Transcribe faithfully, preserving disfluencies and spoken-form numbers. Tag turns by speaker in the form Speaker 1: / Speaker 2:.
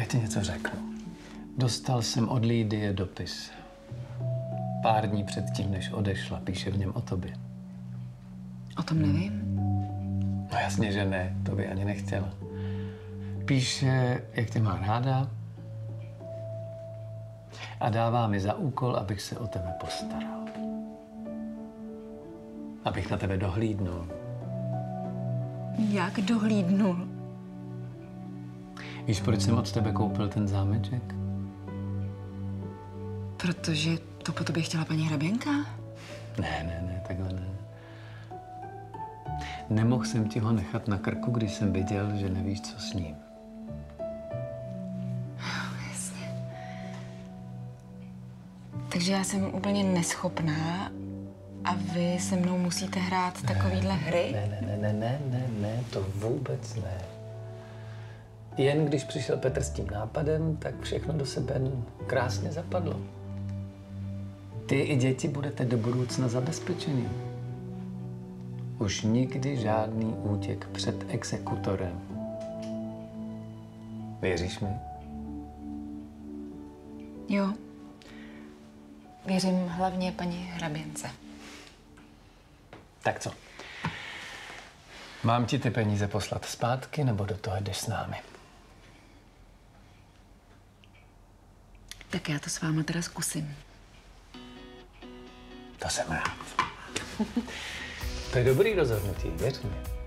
Speaker 1: ti něco řeknu. Dostal jsem od Lídie dopis. Pár dní předtím, než odešla, píše v něm o tobě.
Speaker 2: O tom nevím.
Speaker 1: No jasně, že ne, to by ani nechtěla. Píše, jak tě má ráda a dává mi za úkol, abych se o tebe postaral. Abych na tebe dohlídnul.
Speaker 2: Jak dohlídnul?
Speaker 1: Víš, proč jsem od tebe koupil ten zámeček?
Speaker 2: Protože to po tobě chtěla paní hraběnka?
Speaker 1: Ne, ne, ne, takhle ne. Nemohl jsem ti ho nechat na krku, když jsem viděl, že nevíš, co s ním.
Speaker 2: Jasně. Takže já jsem úplně neschopná a vy se mnou musíte hrát takovýhle hry?
Speaker 1: Ne, ne, ne, ne, ne, ne, ne, to vůbec ne. Jen když přišel Petr s tím nápadem, tak všechno do sebe krásně zapadlo. Ty i děti budete do budoucna zabezpečení. Už nikdy žádný útěk před exekutorem. Věříš mi?
Speaker 2: Jo. Věřím hlavně paní hraběnce.
Speaker 1: Tak co? Mám ti ty peníze poslat zpátky, nebo do toho jdeš s námi?
Speaker 2: Tak já to s váma teda zkusím.
Speaker 1: To jsem rád. To je dobrý rozhodnutí, věř mi.